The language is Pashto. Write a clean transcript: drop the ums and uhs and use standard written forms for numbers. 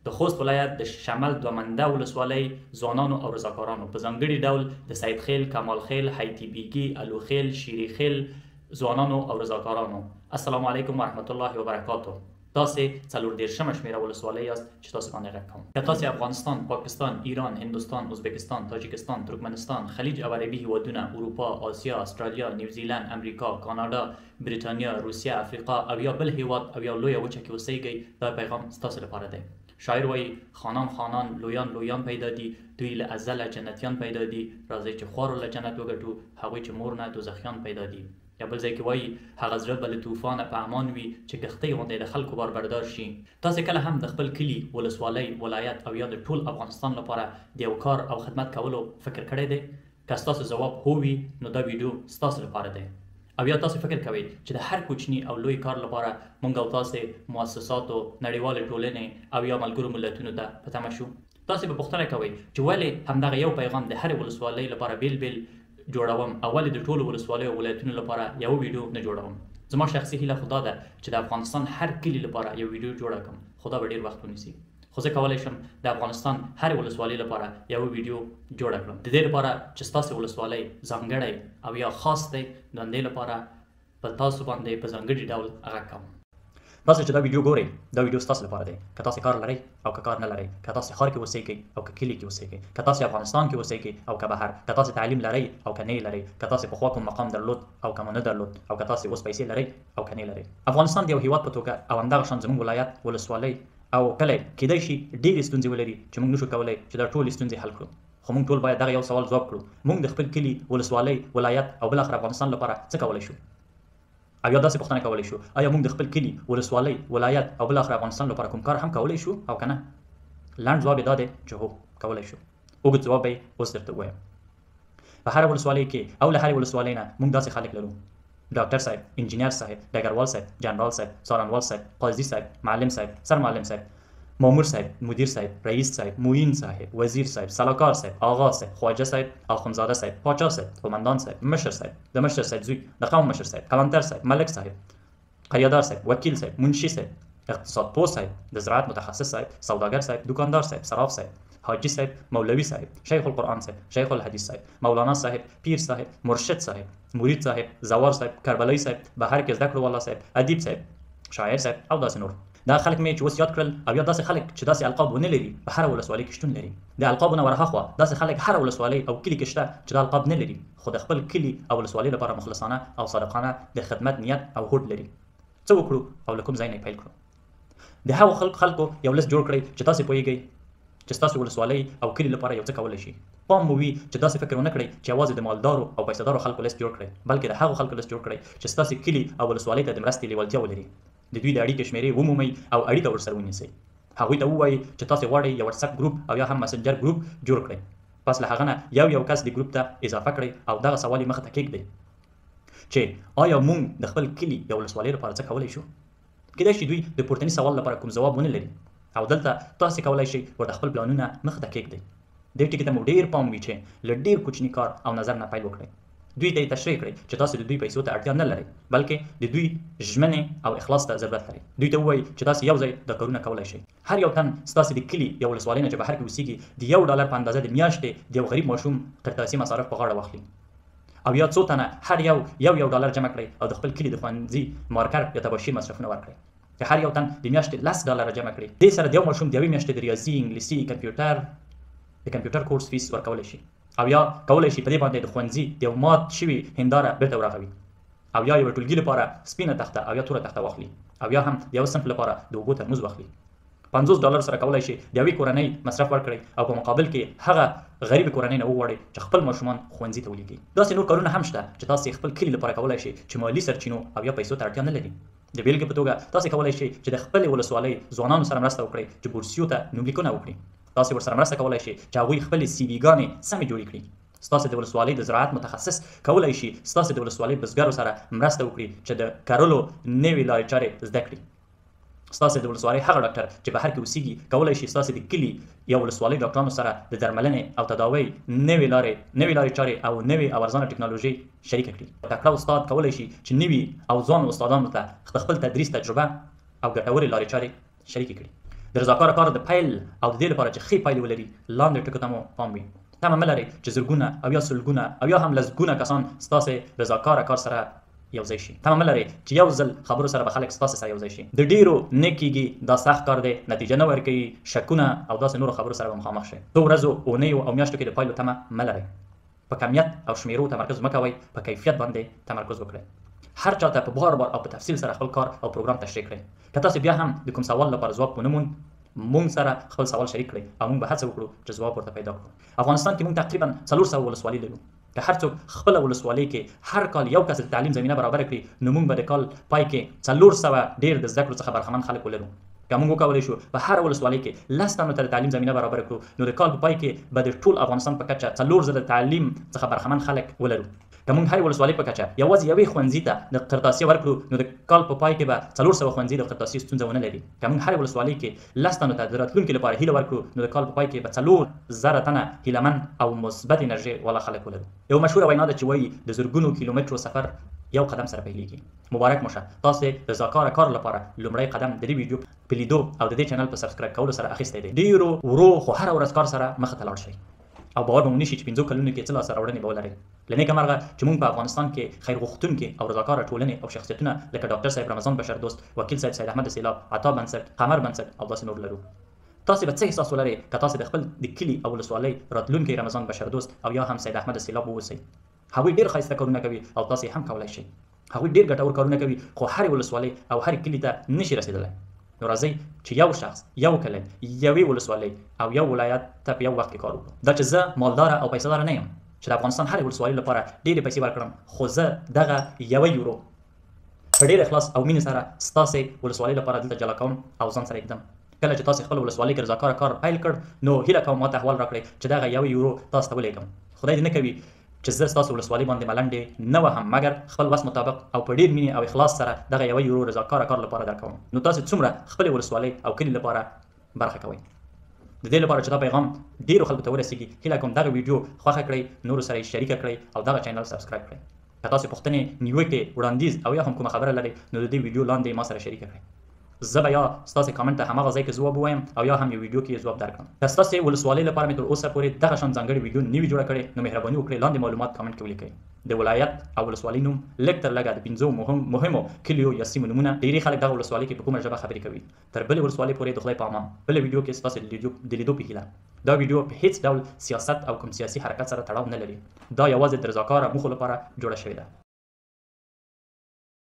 د خوست ولایت د شمل دومنده ولسوالۍ ځوانانو او رضاکارانو په ځانګړي ډول د سید خیل، کمال خیل، حیتی بیګي، الو خیل، شیری خیل ځوانانو او رضاکارانو السلام علیکم ورحمت الله وبرکاته. تاسې 14 شمېره ولسوالۍ یاست چې تاسو باندې غږ کوم. که تاسې افغانستان، پاکستان، ایران، هندوستان، ازبکستان، تاجکستان، ترکمنستان، خلیج او عربي هیوادونه، اروپا، آسیا، استرالیا، نیوزیلند، امریکا، کاناډا، بریتانیا، روسیه، افریقا او یا بل هیواد او یا لویه وچه کې اوسیږئ، دا پیغام ستاسو لپاره دی. شاعر وایي خانان خانان، لویان لویان پیدا دي، دوی له ازله جنتیان پیدا دي، راځئ چې خوارو له جنت وګټو، هغوی چې مور نه دوزخیان پیدا دي. یا بل ځای کې وایي هغه زړه به له طوفانه په امان وي چې کښتۍ غوندې د خلکو بار بردار شي. تاسې کله هم د خپل کلي، ولسوالۍ، ولایت او یا د ټول افغانستان لپاره د یو کار او خدمت کولو فکر کړی دی؟ که ستاسو ځواب هو وي نو دا ویډیو ستاسو لپاره دی. او یا تاسو فکر کوئ چې د هر کوچني او لوی کار لپاره موږ او تاسې مؤسساتو، نړیوالې ټولنې او یا ملګرو ملتونو ته په تمه شو؟ تاسې به پوښتنه کوئ چې ولې همدغه یو پیغام د هرې ولسوالۍ لپاره بیل بیل جوړوم او ولې د ټولو ولسوالیو او ولایتونو لپاره یو ویډیو نه جوړوم؟ زما شخصي هیله خو دا ده چې د افغانستان هر کلي لپاره یو ویډیو جوړه کړم، خو دا به ډېر وخت ونیسي. خو زه کولی شم د افغانستان هرې ولسوالۍ لپاره یو ویډیو جوړه کړم، د دې لپاره چې ستاسې ولسوالۍ ځانګړی او یا خاص دی، د همدې لپاره په تاسو باندې په ځانګړي ډول غږ کوم. تاسو چې دا ویډیو ګورئ، دا ویډیو ستاسو لپاره دی. که تاسو کار لرئ او که کار نه لرئ، که تاسو ښار کې اوسیږئ او که کلي کې اوسیږئ، که تاسو افغانستان کې اوسیږئ او که بهر، که تاسو تعلیم لرئ او که نه لرئ، که تاسو پخوا کوم مقام درلود او که مو نه درلود، او که تاسو اوس پیسې لرئ او که نه لرئ. افغانستان د یو هیواد په توګه او همدغه شان زموږ ولایت، ولسوالۍ او کلی کیدای شي ډېرې ستونزې ولري چې موږ نشو کولی چې دا ټولې ستونزې حل کړو. خو موږ ټول باید دغه یو سوال ځواب کړو: موږ د خپل کلي، ولسوالۍ، ولایت او بالاخره افغانستان لپاره څه کولی شو؟ او یا داسې پوښتنه کولی شو: آیا موږ د خپل کلي، ولسوالۍ، ولایت او بالاخره افغانستان لپاره کوم کار هم کولی شو او که نه؟ لنډ جواب یې دا دی چې هو، کولی شو. اوږد جواب به یې اوس درته ووایم. په هره ولسوالۍ کې او له هرې ولسوالۍ نه موږ داسې خلک لرو: ډاکټر صاحب، انجینر صاحب، ډګروال صاحب، جنرال صاحب، څارنوال صاحب، قاضي صاحب، معلم صاحب، سرمعلم صاحب، مامور صاحب، مدیر صاحب، رئیس صاحب، معین صاحب، وزیر صاحب، سلاکار صاحب، آقا صاحب، خواجه صاحب، اخندزاده صاحب، پاچا صاحب، قومندان صاحب، مشر صاحب، د مشر صاحب زوی، د قوم مشر صاحب، کلانتر صاحب، ملک صاحب، قریادار صاحب، وکیل صاحب، منشي صاحب، اقتصاد پوه صاحب، د زراعت متخصص صاحب، سوداګر صاحب، دکاندار صاحب، صراف صاحب، حاجی صاحب، مولوی صاحب، شیخ القرآن صاحب، شیخ الحدیث صاحب، مولانا صاحب، پیر صاحب، مرشد صاحب، مرید صاحب، زوار صاحب، کربلایی صاحب، بهر کې زده کړو والا صاحب، ادیب صاحب، شاعر صاحب او داسې نور. دا خلک مې چې اوس یاد کړل او یا داسې خلک چې داسې القاب ونه لري په هره ولسوالۍ کې شتون لري. د القابو نه ورهاخوا داسې خلک هره ولسوالۍ او کلي کې شته چې دا القاب نه لري، خو د خپل کلي او ولسوالۍ لپاره مخلصانه او صادقانه د خدمت نیت او هوډ لري. څه وکړو او له کوم ځای نه پیل کړو؟ د هغو خلکو یو لست جوړ کړئ چې تاسې پوهیږئ چې ستاسو ولسوالۍ او کلي لپاره یو څه کولی شي. پام مو وي چې داسې فکر ونه کړئ چې یوازې د مالدارو او پیسهدارو خلکو لست جوړ کړئ، بلکې د هغو خلکو لست جوړ کړئ چې ستاسې کلي او ولسوالۍ ته د مرستې لیوالتیا ولري. د دوی د اړیکې شمېرې ومومئ او اړیکه ورسره ونیسئ. هغوی ته ووایئ چې تاسې غواړئ یو وټساپ ګروپ او یا هم مسنجر ګروپ جوړ کړئ. پس له هغه نه یو کس د ګروپ ته اضافه کړئ او دغه سوال یې مخې ته کېږدئ چې آیا موږ د خپل کلي یا ولسوالۍ لپاره څه کولی شو؟ کېدای شي دوی د پورتني سوال لپاره کوم ځواب ونه لري او دلته تاسې کولی شئ ورته خپل پلانونه مخې ته کېږدئ. دې ټکي ته مو ډېر پام وي چې له ډېر کوچني کار او نظر نه پیل وکړئ. دوی ته یې تشریح کړئ چې تاسو د دوی پیسو ته اړتیا نه لرئ، بلکې د دوی ژمنې او اخلاص ته ضرورت لرئ. دوی ته ووایئ چې تاسو یو ځای دا کارونه کولی شئ. هر یو تن ستاسې د کلي یا ولسوالۍ نه چې بهر کې اوسیږي د $1 په اندازه د میاشتې د یو غریب ماشوم قرطاسي مصارف په غاړه واخلي، او یا څو تنه هر یو $1 جمع کړئ او د خپل کلي د ښوونځي مارکر یا تباشیر مصرفونه ورکړئ. که هر یو تن د میاشتې $10 جمع کړي، دې سره د یو ماشوم د یوې میاشتې د ریاضي، انګلیسي، کمپیوټر کورس فیس ورکولی شي، او یا کولی شي په دې باندې د ښوونځي د یو مات شوي هنداره بیرته ورغوي، او یا یوه ټولګي لپاره سپینه تخته او یا توره تخته واخلي، او یا هم د یو صنف لپاره د اوبو ترموز واخلي. $50 سره کولی شي د یوې کورنۍ مصرف ورکړئ او په مقابل کې هغه غریبې کورنۍ نه وغواړئ چې خپل ماشومان ښوونځي ته ولیږي. داسې نور کارونه هم شته چې تاسې خپل کلي لپاره کولی شئ چې مالي سرچینو او یا پیسو ته اړتیا نه لري. د بیلګې په توګه تاسې کولی شئ چې د خپلې ولسوالۍ ځوانانو سره مرسته وکړئ چې بورسیو ته نوملیکونه وکړي. تاسې ورسره مرسته کولی شئ چې هغوی خپلې CV ګانې سمې جوړې کړي. ستاسې د ولسوالۍ د زراعت متخصص کولی شي ستاسې د ولسوالۍ بزګرو سره مرسته وکړي چې د کرلو نوې لارې چارې زده کړي. ستاسې د ولسوالۍ هغه ډاکټر چې بهر کې اوسیږي کولی شي ستاسې د کلي یا ولسوالۍ ډاکټرانو سره د درملنې او تداوۍ نوې لارې چارې او نوې او ارزانه ټکنالوژي شریکه کړي. تکړه استاد کولی شي چې نوي او ځوانو استادانو ته د خپل تدریس تجربه او ګټورې لارې چارې شریکې کړي. د د رضاکاره کار د پیل او د دې لپاره چې ښې پایلې ولري لاندې ټکو ته مو پام وي. تمه مه لرئ چې زرګونه او یا سلګونه او یا هم لسګونه کسان ستاسې رضاکاره کار سره یو ځای شي. تمه مه لرئ چې یو ځل خبرو سره به خلک ستاسې سره یو ځای شي. د ډیرو نه کیږي، دا سخت کار دی، نتیجه نه ورکوي، شکونه او داسې نورو خبرو سره به مخامخ شئ. څو ورځو، اونیو او میاشتو کې د پایلو تمه مه لرئ. په کمیت او شمیرو تمرکز مه کوئ، په کیفیت باندې تمرکز وکړئ. هر چاته په بار بار او په تفصیل سره خپل کار او پروګرام تشریح کړئ. که تاسو بیا هم د کوم سوال لپاره ځواب ونه موند، مونږ سره خپل سوال شریک کړئ او مونږ به هڅه وکړو چې ځواب ورته پیدا کړو. افغانستان کې مونږ تقریبا 400 ولسوالۍ لرو. که هر څوک خپل ولسوالۍ کې هر کال یو کس د تعلیم زمینه برابر کړي، نو مونږ به د کال پای کې 400 ډیر د زده کړو څخه برخمن خلک ولرو. که موږ وکولی شو په هر ولسوالۍ کې 10 تنو ته د تعلیم زمینه برابر کړو، نو د کال په پای کې به د ټول افغانستان په کچه 4 زره تعلیم څخه برخمن خلک ولرو. که موږ هر ولسوالۍ په کچه یوازې یوې ښوونځي ته د قرطاسي ورکړو، نو د کال په پای کې به 400 ښوونځي د قرطاسي ستونزه ونه لري. که موږ هر ولسوالۍ کې 10 تنو ته د راتلونکي لپاره هیله ورکړو، نو د کال په پای کې به 4 زره تنه هیلهمن او مثبت انرژي والا خلک ولرو. یو مشهوره وینا ده چې وایي د زرګونو کیلومترو سفر یو قدم سره پیلېږي. مبارک مو شه، تاسې د رضاکاره کار لپاره لومړی قدم د دې ویډیو په لیدو او د دې چینل په سبسکرایب کولو سره اخیستی دی. ډېرو ورو خو هره ورځ کار سره مخې ته لاړ شئ او باور به مو نشي چې 5 کلونو کې څه لاسته راوړنې به ولرئ. له نیکه مرغه چې موږ په افغانستان کې خیر غوښتونکي او رضاکاره ټولنې او شخصیتونه لکه ډاکټر صاحب رمضان بشردوست، وکیل صاحب سید احمد سیلاب، عطا بنسټ، قمر بنسټ او داسې نور لرو. تاسې به څه احساس ولرئ که تاسې د خپل د کلي او ولسوالۍ راتلونکی رمضان بشردوست او یا هم سید احمد سیلاب واوسئ. هغوی ډېر ښایسته کارونه کوي او تاسې هم کولی شئ. هغوی ډېر ګټور کارونه کوي خو هرې ولسوالۍ او هرې کلي ته نشي رسېدلی. نو راځئ چې یو شخص، یو کلی، یوې ولسوالۍ او یو ولایت ته په یو وخت کې کار وکړو. دا چې زه مالداره او پیسهداره نه یم چې د افغانستان هرې ولسوالۍ لپاره ډېرې پیسې ورکړم، خو زه دغه 1 یورو په ډېر اخلاص او مینې سره ستاسې ولسوالۍ لپاره دلته جلا کوم او ځان سره ږدم. کله چې تاسې خپل ولسوالۍ کې رضاکاره کار پیل کړ، نو هیله کوم ماته احوال راکړئ چې دغه 1 یورو تاسو ته ولېږم. خدای دې نه کوي چې زه ستاسو ولسوالۍ باندې ملنډې نه وهم، مګر خپل وس مطابق او په ډېر مینې او اخلاص سره دغه 1 یورو رضاکاره کار لپاره درکوم. نو تاسې څومره خپلې ولسوالۍ او کلي لپاره برخه کوئ. د دې لپاره چې دا پیغام ډېرو خلکو ته ورسېږي، هیله کوم دغه ویډیو خوښه کړئ، نورو سره یې شریکه کړئ او دغه چینل سبسکرایب کړئ. که تاسې پوښتنې، نیوکې، وړاندیز او یا هم کومه خبره لرئ، نو د دې ویډیو لاندې ما سره شریکه کړئ. زه به یا ستاسې کامنټ ته هماغه ځای کې ځواب ووایم او یا هم یو ویډیو کې ځواب درکړم. که ستاسې ولسوالۍ لپاره مې تر اوسه پورې دغه شان ځانګړې ویډیو نه وي جوړه کړې، نو مهرباني وکړئ لاندې معلومات کامنټ کې ولیکئ. د ولایت او ولسوالۍ نوم، لږ تر لږه د 5 مهمو کلیو یا سیمو نومونه. ډېری خلک دغه ولسوالۍ کې په کومه ژبه خبرې کوي. تر بلې ولسوالۍ پورې د خدای په امان بله ویډیو کې ستاسې د لیدو په هیله. دا ویډیو په هیڅ ډول سیاست او کوم سیاسي حرکت سره تړاو نه لري. دا یوازې د رضاکاره موخو لپاره جوړه شوې ده.